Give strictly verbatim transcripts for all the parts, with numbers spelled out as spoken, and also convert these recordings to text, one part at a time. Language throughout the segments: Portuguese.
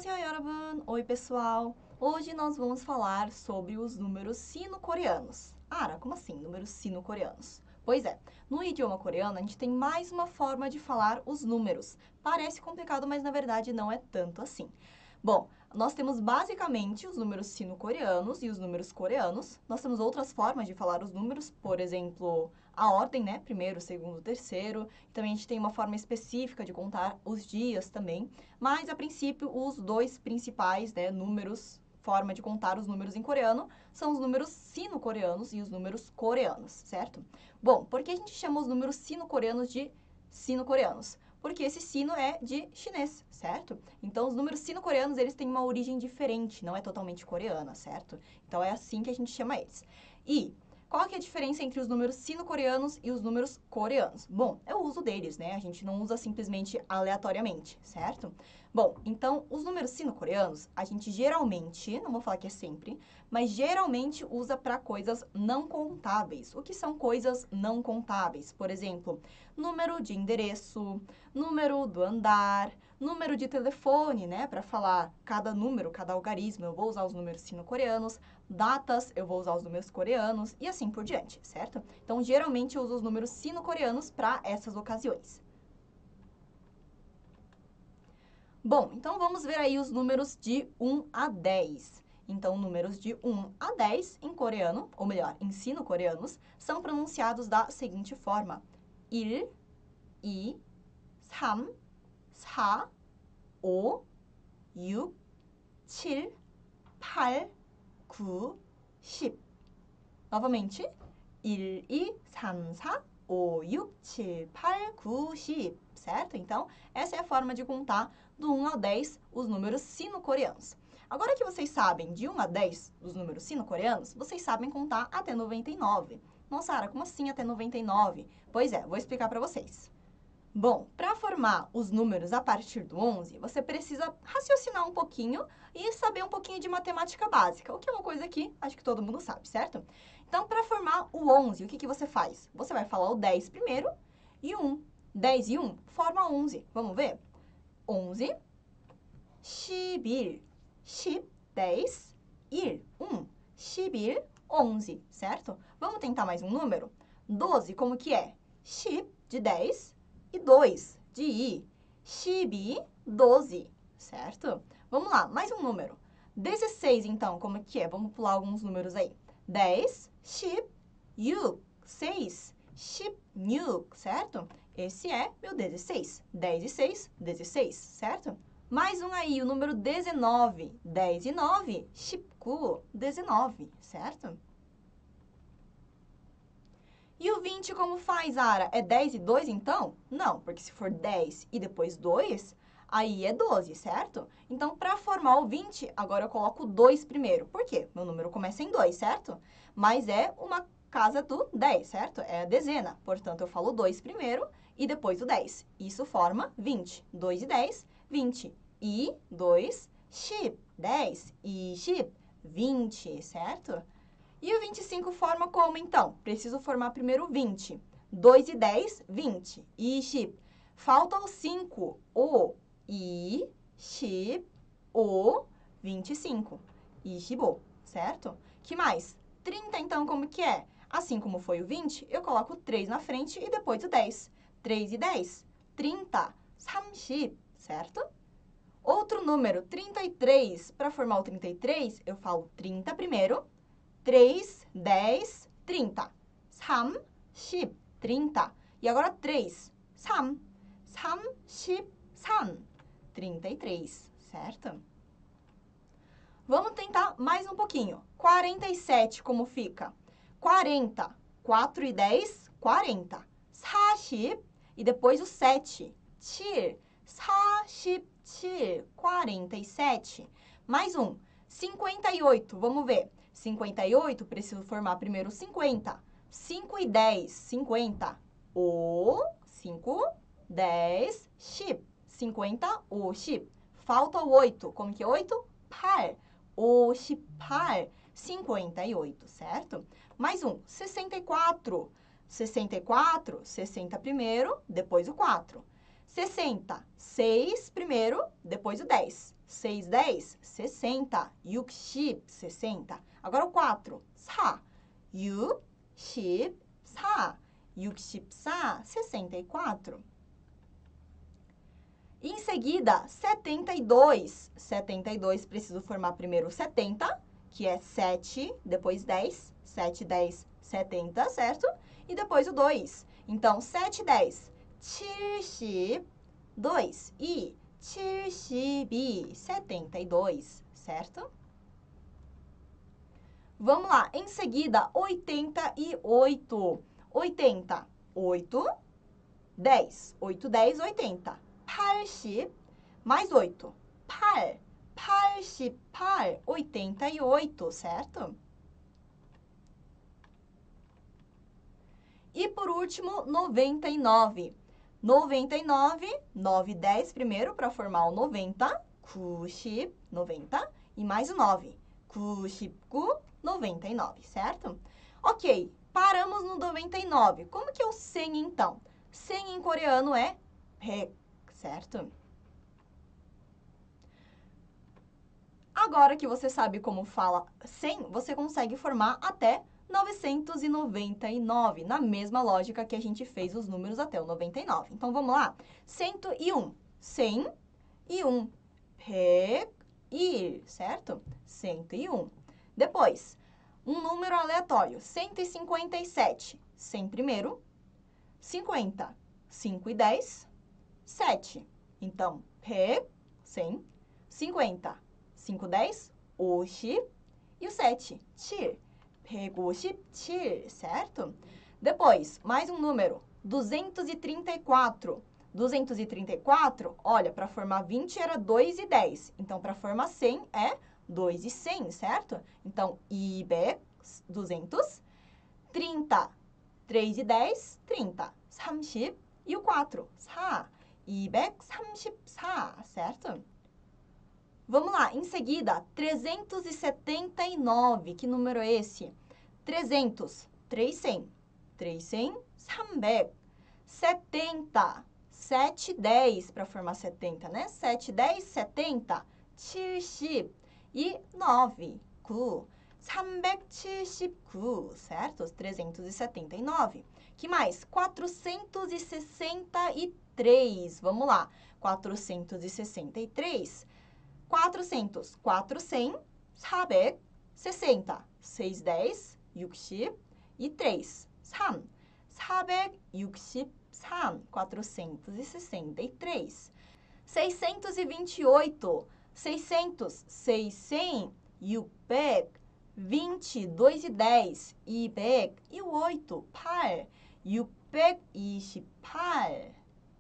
안녕하세요, 여러분. Oi, pessoal. Hoje nós vamos falar sobre os números sino-coreanos. Ara, como assim, números sino-coreanos? Pois é, no idioma coreano a gente tem mais uma forma de falar os números. Parece complicado, mas na verdade não é tanto assim. Bom, nós temos basicamente os números sino-coreanos e os números coreanos. Nós temos outras formas de falar os números, por exemplo, a ordem, né? Primeiro, segundo, terceiro. Também a gente tem uma forma específica de contar os dias também. Mas, a princípio, os dois principais, né, números, forma de contar os números em coreano, são os números sino-coreanos e os números coreanos, certo? Bom, por que a gente chama os números sino-coreanos de sino-coreanos? Porque esse sino é de chinês, certo? Então, os números sino-coreanos, eles têm uma origem diferente, não é totalmente coreana, certo? Então, é assim que a gente chama eles. E qual que é a diferença entre os números sino-coreanos e os números coreanos? Bom, é o uso deles, né? A gente não usa simplesmente aleatoriamente, certo? Bom, então, os números sino-coreanos, a gente geralmente, não vou falar que é sempre, mas geralmente usa para coisas não contáveis. O que são coisas não contáveis? Por exemplo, número de endereço, número do andar, número de telefone, né? Para falar cada número, cada algarismo, eu vou usar os números sino-coreanos, datas, eu vou usar os números coreanos e assim por diante, certo? Então, geralmente eu uso os números sino-coreanos para essas ocasiões. Bom, então vamos ver aí os números de um a dez. Então, números de um a dez em coreano, ou melhor, em sino-coreanos, são pronunciados da seguinte forma: 일, 이, 삼, 사, 오, 육, 칠, 팔, 구, 십. Novamente, 일, 이, 삼, 사, 오, 육, 칠, 팔, 구, 십, certo? Então, essa é a forma de contar do um ao dez os números sino-coreanos. Agora que vocês sabem de um a dez os números sino-coreanos, vocês sabem contar até noventa e nove. Nossa, Ara, como assim até noventa e nove? Pois é, vou explicar para vocês. Bom, para formar os números a partir do onze, você precisa raciocinar um pouquinho e saber um pouquinho de matemática básica, o que é uma coisa que acho que todo mundo sabe, certo? Então, para formar o onze, o que, que você faz? Você vai falar o dez primeiro e o um. dez e um forma onze. Vamos ver? onze, 십일, 십, dez, 일, um. 십일, onze, certo? Vamos tentar mais um número? doze, como que é? 십, de dez, e dois, de i. 십이, doze, certo? Vamos lá, mais um número. dezesseis, então, como que é? Vamos pular alguns números aí. dez, 십, 육, seis, 십육, certo? Esse é meu dezesseis. dez e seis, dezesseis, certo? Mais um aí, o número dezenove. dez e nove, 십구, dezenove, certo? E o vinte como faz, Ara? É dez e dois, então? Não, porque se for dez e depois dois, aí é doze, certo? Então, para formar o vinte, agora eu coloco dois primeiro. Por quê? Meu número começa em dois, certo? Mas é uma casa do dez, certo? É a dezena. Portanto, eu falo dois primeiro e depois o dez. Isso forma vinte. dois e dez, vinte. E dois, 십, dez. E 십, vinte, certo? E o vinte e cinco forma como, então? Preciso formar primeiro o vinte. dois e dez, vinte. 이십. Falta o cinco. O. 이, 십, 오, vinte e cinco. 이십오, certo? Que mais? trinta, então, como que é? Assim como foi o vinte, eu coloco o três na frente e depois o dez. três e dez, trinta. 삼십, certo? Outro número, trinta e três. Para formar o trinta e três, eu falo trinta primeiro. três, dez, trinta. 삼, 십, trinta. E agora três. 삼. 삼, 십, 삼. trinta e três, certo? Vamos tentar mais um pouquinho. quarenta e sete, como fica? quarenta. quatro e dez, quarenta. 사십. E depois o sete. 칠. 사십칠. quarenta e sete. Mais um. cinquenta e oito. Vamos ver. cinquenta e oito, preciso formar primeiro cinquenta. cinco e dez, cinquenta. O, cinco, dez, 십. cinquenta, 오십. Falta o oito. Como que é oito? 팔. 오십팔. cinquenta e oito, certo? Mais um. sessenta e quatro. sessenta e quatro, sessenta primeiro, depois o quatro. sessenta. seis primeiro, depois o dez. seis, dez, sessenta. 육십, sessenta. Agora o quatro. 사. 육십사. 육십사, sessenta e quatro. Em seguida, setenta e dois. setenta e dois, preciso formar primeiro o setenta, que é sete, depois dez. sete, dez, setenta, certo? E depois o dois. Então, sete, dez, 칠십이. E 칠십이, setenta e dois, certo? Vamos lá. Em seguida, oitenta e oito. oitenta, oito, dez. oito, dez, oitenta. 팔십, mais oito. 팔, 팔십팔, oitenta e oito, certo? E por último, noventa e nove. noventa e nove, nove, dez primeiro para formar o noventa. 구십, noventa. E mais o nove. 구십구, noventa e nove, certo? Ok, paramos no noventa e nove. Como que é o cem então? cem em coreano é 백, certo? Agora que você sabe como fala cem, você consegue formar até novecentos e noventa e nove, na mesma lógica que a gente fez os números até o noventa e nove. Então, vamos lá. cento e um. cem e um. 백일, certo? cento e um. Depois, um número aleatório. cento e cinquenta e sete. cem primeiro. cinquenta. cinco e dez. sete. Então, 백, cem. cinquenta. cinco, dez. 오십. E o sete. 칠. 백오십칠, certo? Depois, mais um número. duzentos e trinta e quatro. duzentos e trinta e quatro, olha, para formar vinte era dois e dez. Então, para formar cem é dois e cem, certo? Então, 이백, duzentos. trinta, três e dez, trinta. 삼십 e o quatro, 사. 이백삼십사, certo? Vamos lá, em seguida, trezentos e setenta e nove. Que número é esse? trezentos, três, cem. três, cem, 삼백. setenta, sete, dez, para formar setenta, né? sete, dez, setenta. 칠십 e nove, 구. 삼백칠십구, certo? trezentos e setenta e nove. Que mais? quatrocentos e sessenta e três. Vamos lá. quatrocentos e sessenta e três. quatrocentos, quatro, cem, 사백, sessenta. seis, dez, 육십 e três, 삼. 사백육십삼, quatrocentos e sessenta e três. seiscentos e vinte e oito. seiscentos, seiscentos, 육백, vinte, dois e dez, 이백 e o oito, 팔. 육백이십팔.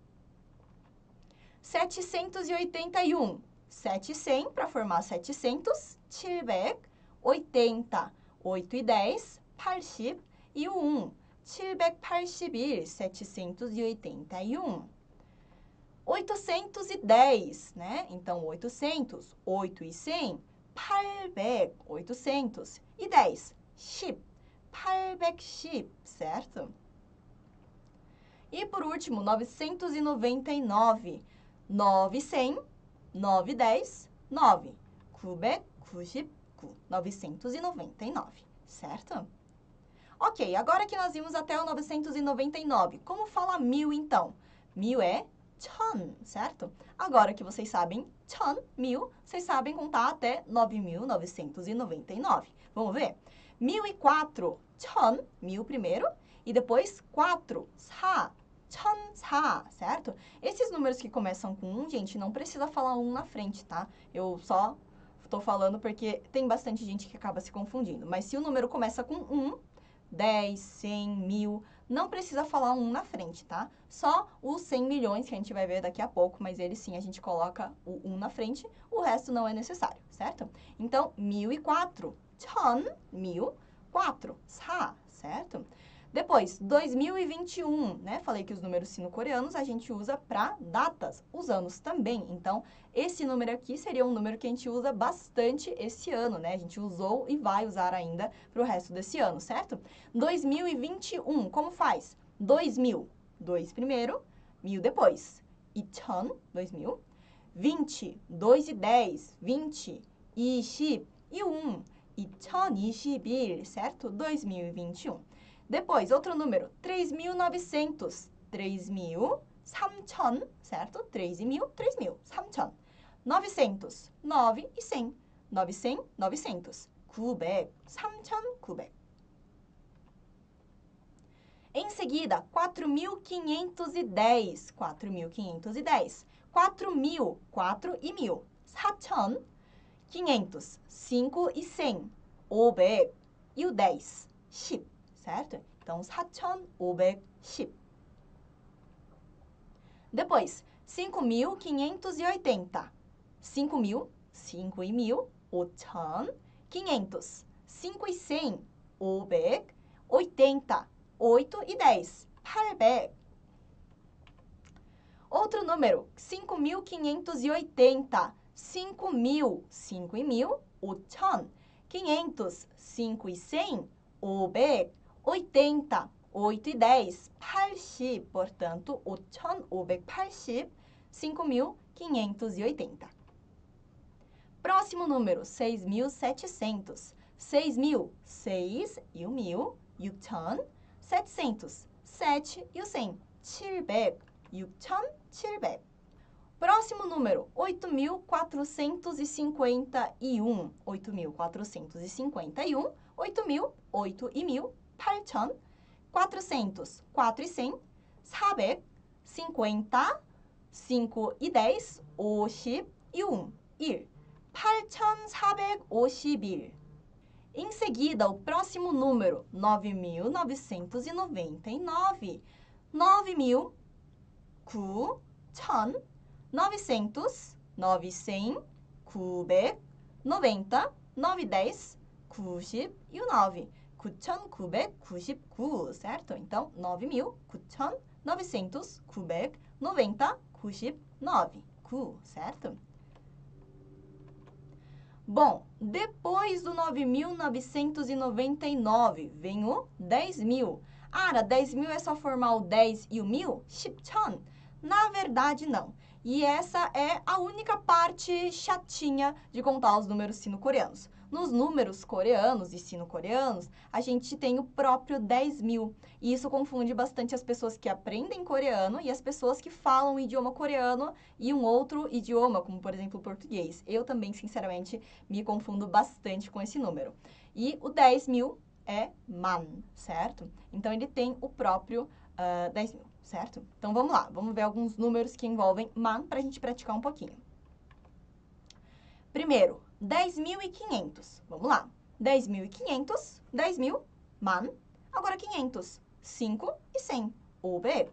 setecentos e oitenta e um. sete, cem, para formar setecentos, 칠백, oitenta, oito e dez, 팔십 e o um, 칠백팔십일, setecentos e oitenta e um. oitocentos e dez, né? Então, oitocentos, oito e cem, 팔백, oitocentos e dez, 십, 팔백십, certo? E por último, novecentos e noventa e nove, nove, cem, nove, dez, nove. 구백구십구. novecentos e noventa e nove, certo? Ok, agora que nós vimos até o novecentos e noventa e nove, como fala mil então? Mil é 천, certo? Agora que vocês sabem 천, mil, vocês sabem contar até nove mil novecentos e noventa e nove. Vamos ver? mil e quatro, 천, mil primeiro, e depois quatro, 사. 천사, certo? Esses números que começam com um, gente, não precisa falar um na frente, tá? Eu só tô falando porque tem bastante gente que acaba se confundindo. Mas se o número começa com um, dez, cem, mil, não precisa falar um na frente, tá? Só os cem milhões, que a gente vai ver daqui a pouco, mas eles sim, a gente coloca o um na frente, o resto não é necessário, certo? Então, mil e quatro, 천, mil, quatro, 사, certo? Depois, dois mil e vinte e um, né? Falei que os números sino-coreanos a gente usa para datas, os anos também. Então, esse número aqui seria um número que a gente usa bastante esse ano, né? A gente usou e vai usar ainda para o resto desse ano, certo? dois mil e vinte e um, como faz? dois mil, dois primeiro, mil depois. 이천, dois mil. vinte, dois e dez, vinte, 이십 e um, 이천이십일, certo? dois mil e vinte e um. Depois, outro número, três mil e novecentos, três mil, 삼천, certo? três mil, três mil, 삼천. novecentos, nove e cem, novecentos, novecentos. 구백, 삼천구백. Em seguida, quatro mil quinhentos e dez, quatro mil quinhentos e dez. quatro mil, quatro e mil. 사천, quinhentos, cinco e cem. 오백 e o dez, 십, certo? Então, 사천오백십. Depois, cinco mil quinhentos e oitenta. cinco mil, cinco e mil, 오천. quinhentos, cinco e cem, 오백. oitenta, oito e dez, 팔백. Outro número, cinco mil quinhentos e oitenta. cinco mil, cinco e mil, 오천. quinhentos, cinco e cem, 오백. oitenta, oito e dez, 팔십. Portanto, 오천오백팔십, cinco mil quinhentos e oitenta. Próximo número, seis mil e setecentos. seis mil, seis e o mil, 육천. setecentos, sete e o cem, 칠백. 육천칠백. Próximo número, oito mil quatrocentos e cinquenta e um. oito mil quatrocentos e cinquenta e um. oito mil, oito e mil, 팔천. quatrocentos, quatro e cem. 사백, cinquenta. cinco e dez, 오십 e um, 일. 팔천사백오십일. Em seguida, o próximo número, nove mil novecentos e noventa e nove. nove mil, 구, 천, novecentos, nove, cem, 구백, noventa, nove, dez, 구십 e o nove. 구천구백구십구, certo? Então, nove mil, 구천, novecentos, 구백, noventa, 구십nove. 구, certo? Bom, depois do nove mil novecentos e noventa e nove, vem o dez mil. Ara, dez mil é só formar o dez e o mil? 십천. Na verdade, não. E essa é a única parte chatinha de contar os números sino-coreanos. Nos números coreanos e sino-coreanos, a gente tem o próprio dez mil. E isso confunde bastante as pessoas que aprendem coreano e as pessoas que falam o idioma coreano e um outro idioma, como, por exemplo, o português. Eu também, sinceramente, me confundo bastante com esse número. E o dez mil é man, certo? Então, ele tem o próprio uh, dez mil, certo? Então, vamos lá. Vamos ver alguns números que envolvem man para a gente praticar um pouquinho. Primeiro, dez mil e quinhentos. Vamos lá. dez mil e quinhentos, dez mil, man. Agora, quinhentos, cinco e cem, 오백.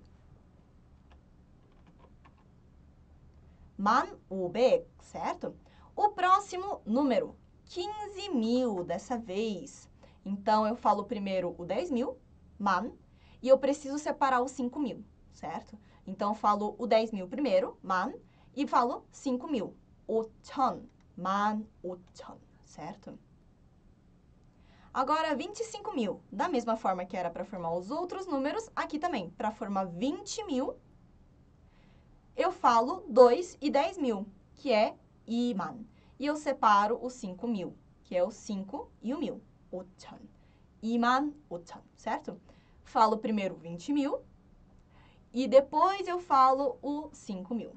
Man, 오백, certo? O próximo número, quinze mil, dessa vez. Então, eu falo primeiro o dez mil, man, e eu preciso separar os cinco mil, certo? Então, eu falo o dez mil primeiro, man, e falo cinco mil, 오천. 만 오천, certo? Agora, vinte e cinco mil. Da mesma forma que era para formar os outros números, aqui também, para formar vinte mil, eu falo dois e dez mil, que é 이만. E eu separo os cinco mil, que é o cinco e o mil, 오천. 이만 오천, certo? Falo primeiro vinte mil e depois eu falo o cinco mil.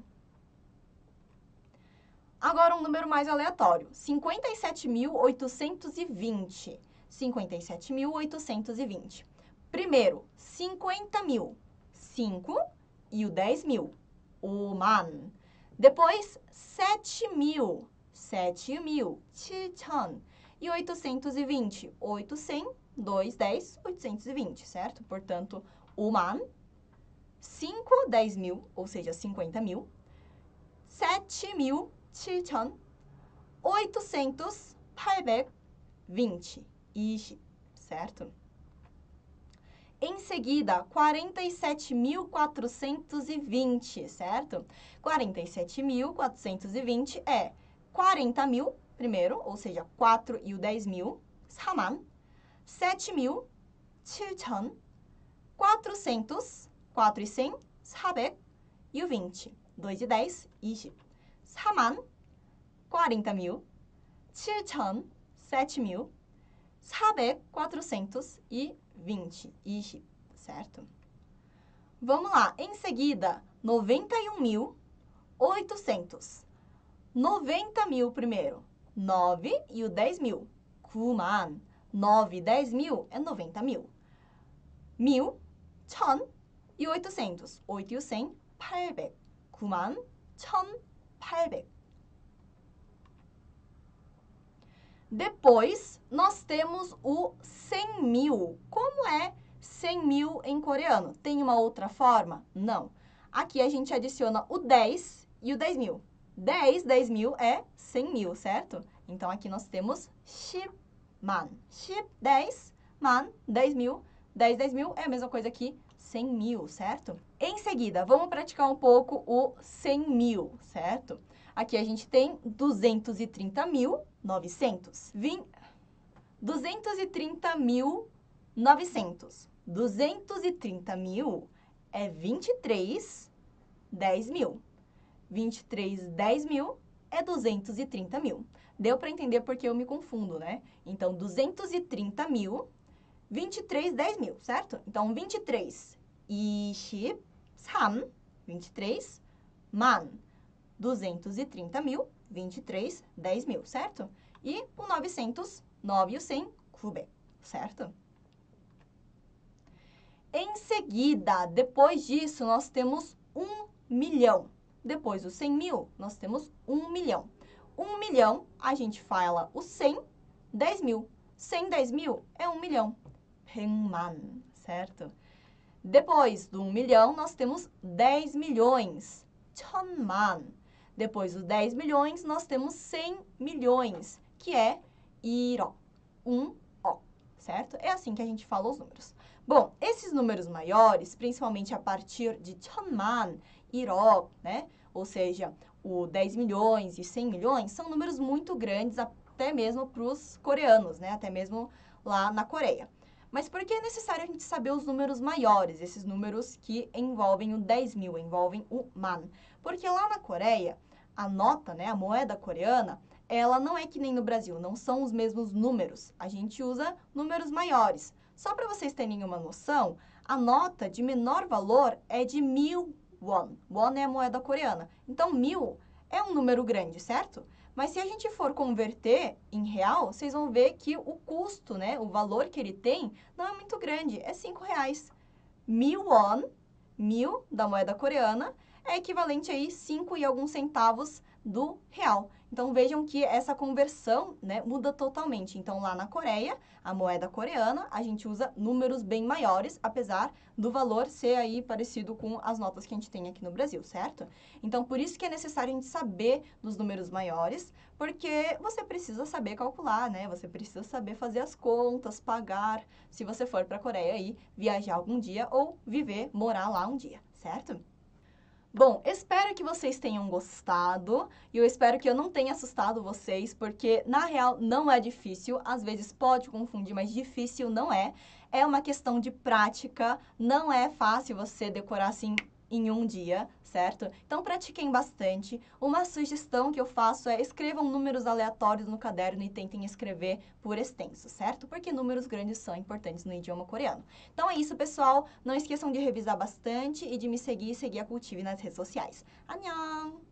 Agora, um número mais aleatório, cinquenta e sete mil oitocentos e vinte. cinquenta e sete mil oitocentos e vinte. Primeiro, cinquenta mil, cinco e o dez mil, 오만. Depois, sete mil, sete mil, 칠천. E oitocentos e vinte, oito, cem, dois, dez, oitocentos e vinte, certo? Portanto, 오만, cinco, dez mil, ou seja, cinquenta mil, sete mil, 칠천, 오천팔백, vinte, 이십, certo? Em seguida, quarenta e sete mil quatrocentos e vinte, certo? quarenta e sete mil quatrocentos e vinte é quarenta mil, primeiro, ou seja, quatro e o dez mil, 사만, sete mil, 칠천, quatrocentos, quatro e cem, 사백, e o vinte, dois de dez, 이십. 사만, quarenta mil. 칠천, sete mil. 사백, quatrocentos e vinte, 이십, certo? Vamos lá, em seguida, noventa e um mil, oitocentos. noventa mil primeiro, nove e o dez mil. 구만, nove e dez mil é noventa mil. mil, 천 e oitocentos. oito e o cem, 팔백. 구만, 천팔백. Depois, nós temos o cem mil. Como é cem mil em coreano? Tem uma outra forma? Não. Aqui a gente adiciona o dez e o dez mil. dez, dez mil é cem mil, certo? Então, aqui nós temos 십만. 십, dez, man, dez mil. dez, dez mil é a mesma coisa que cem mil, certo? Em seguida, vamos praticar um pouco o cem mil, certo? Aqui a gente tem duzentos e trinta mil, novecentos. duzentos e trinta mil, novecentos. duzentos e trinta mil é vinte e três, dez mil. vinte e três, dez mil é duzentos e trinta mil. Deu para entender porque eu me confundo, né? Então, duzentos e trinta mil, vinte e três, dez mil, certo? Então, vinte e três, 이십삼, vinte e três, 만. duzentos e trinta mil, vinte e três, dez mil, certo? E o novecentos, nove e o cem, 구백, certo? Em seguida, depois disso, nós temos um milhão. Depois dos cem mil, nós temos um milhão. um milhão, a gente fala o cem, dez mil. cem, dez mil é um milhão. 백만, certo? Depois do um milhão, nós temos dez milhões. 천만. Depois dos dez milhões, nós temos cem milhões, que é 일억, um ó, certo? É assim que a gente fala os números. Bom, esses números maiores, principalmente a partir de 천만, 일억, né? Ou seja, o dez milhões e cem milhões, são números muito grandes até mesmo para os coreanos, né? Até mesmo lá na Coreia. Mas por que é necessário a gente saber os números maiores, esses números que envolvem o dez mil, envolvem o man? Porque lá na Coreia, a nota, né, a moeda coreana, ela não é que nem no Brasil, não são os mesmos números. A gente usa números maiores. Só para vocês terem uma noção, a nota de menor valor é de mil won. Won é a moeda coreana. Então, mil é um número grande, certo? Mas se a gente for converter em real, vocês vão ver que o custo, né, o valor que ele tem, não é muito grande, é cinco reais. Mil won, mil da moeda coreana, é equivalente aí cinco e alguns centavos do real. Então, vejam que essa conversão, né, muda totalmente. Então, lá na Coreia, a moeda coreana, a gente usa números bem maiores, apesar do valor ser aí parecido com as notas que a gente tem aqui no Brasil, certo? Então, por isso que é necessário a gente saber dos números maiores, porque você precisa saber calcular, né? Você precisa saber fazer as contas, pagar, se você for para a Coreia e viajar algum dia ou viver, morar lá um dia, certo? Bom, espero que vocês tenham gostado e eu espero que eu não tenha assustado vocês, porque na real não é difícil, às vezes pode confundir, mas difícil não é. É uma questão de prática, não é fácil você decorar assim em um dia, certo? Então pratiquem bastante. Uma sugestão que eu faço é escrevam números aleatórios no caderno e tentem escrever por extenso, certo? Porque números grandes são importantes no idioma coreano. Então é isso, pessoal. Não esqueçam de revisar bastante e de me seguir e seguir a Cultive nas redes sociais. Annyeong!